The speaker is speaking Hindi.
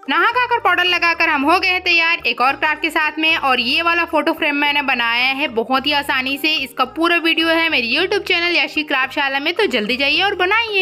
नहा खाकर पाउडर लगाकर हम हो गए हैं तैयार एक और क्राफ्ट के साथ में। और ये वाला फोटो फ्रेम मैंने बनाया है बहुत ही आसानी से। इसका पूरा वीडियो है मेरी यूट्यूब चैनल यशी क्राफ्टशाला में, तो जल्दी जाइए और बनाइए।